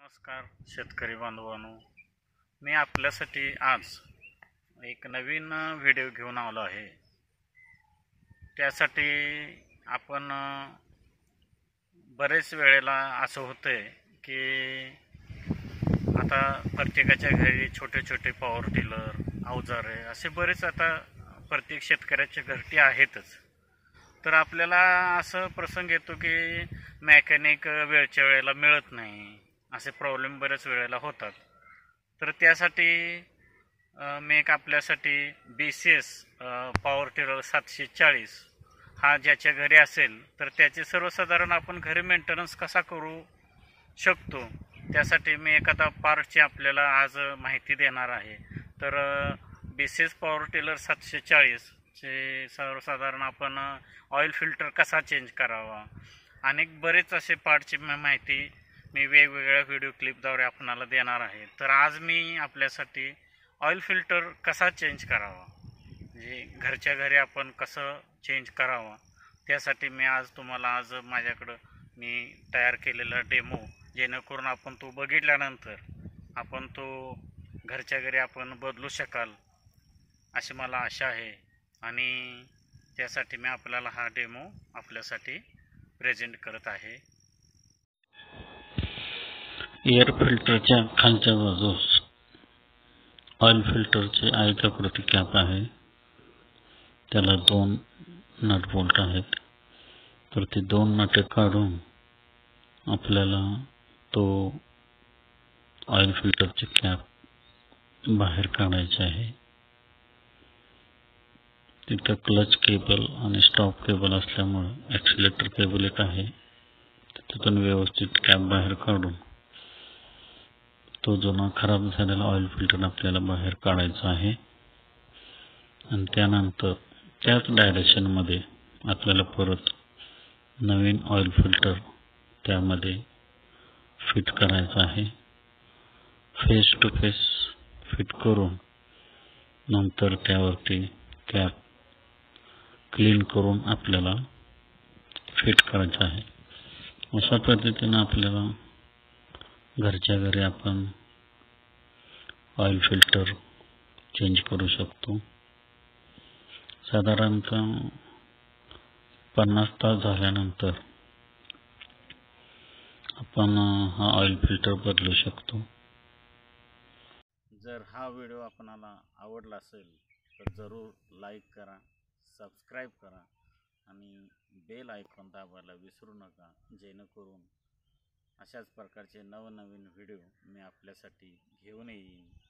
नमस्कार शेतकरी बांधवांनो, मी आपल्यासाठी आज एक नवीन व्हिडिओ घेऊन आलो आहे। त्यासाठी आपण बरेच वेळेला असं होतंय की आता प्रत्येकाच्या घरी छोटे छोटे पॉवर टिलर, अवजारे असे बरेच आता प्रत्येक शेतकऱ्याच्या घरटी आहेतच। तर आपल्याला असं प्रसंग येतो की मेकॅनिक वेळच्या वेळेला मिळत नाही, असे प्रॉब्लेम बरेच वेळेला होतात। तर त्यासाठी मी एक आपल्यासाठी BCS पॉवर टिलर 740 हा ज्याच्या घरी असेल तर त्याचे सर्वसाधारण आपण घरी मेंटेनन्स कसा करू शकतो त्यासाठी मी एखादा पार्टची आपल्याला आज माहिती देणार आहे। तर BCS पॉवर टिलर 740 चे सर्वसाधारण आपण ऑइल फिल्टर कसा चेंज करावा, अनेक बरेच असे पार्टची माहिती मी वेगवेगळ्या व्हिडिओ क्लिपद्वारे आपणाला देणार आहे। तर आज मी आपल्यासाठी ऑइल फिल्टर कसा चेंज करावा, म्हणजे घरच्या घरी आपण कसं चेंज करावा त्यासाठी मी आज तुम्हाला माझ्याकडं मी तयार केलेला डेमो, जेणेकरून आपण तो बघितल्यानंतर आपण तो घरच्या घरी आपण बदलू शकाल अशी मला आशा आहे। आणि त्यासाठी मी आपल्याला हा डेमो आपल्यासाठी प्रेझेंट करत आहे। एअर फिल्टरच्या खालच्या बाजूस ऑइल फिल्टरचे आयताकृती कॅप आहे, त्याला 2 नट बोल्ट आहेत। तर ते 2 नट काढून आपल्याला तो ऑइल फिल्टरचे कॅप बाहेर काढायचे आहे। तिथं क्लच केबल आणि स्टॉप केबल असल्यामुळे ॲक्सिलेटर केबल एक आहे, तिथून व्यवस्थित कॅप बाहेर काढून तो जुना खराब झालेला ऑइल फिल्टर आपल्याला बाहेर काढायचा आहे। आणि त्यानंतर त्याच डायरेक्शनमध्ये आपल्याला परत नवीन ऑइल फिल्टर त्यामध्ये फिट करायचा आहे। फेस टू फेस फिट करून नंतर त्यावरती कॅप क्लीन करून आपल्याला फिट करायचं आहे। अशा पद्धतीने आपल्याला घरच्या घरी आपण ऑइल फिल्टर चेंज करू शकतो। साधारणतः 50 तास झाल्यानंतर आपण हा ऑइल फिल्टर बदलू शकतो। जर हा व्हिडिओ आपणाला आवडला असेल तर जरूर लाईक करा, सबस्क्राईब करा आणि बेल आयकॉन दाबायला विसरू नका, जेणेकरून अशाच प्रकारचे नवनवीन व्हिडिओ मी आपल्यासाठी घेऊन येईन।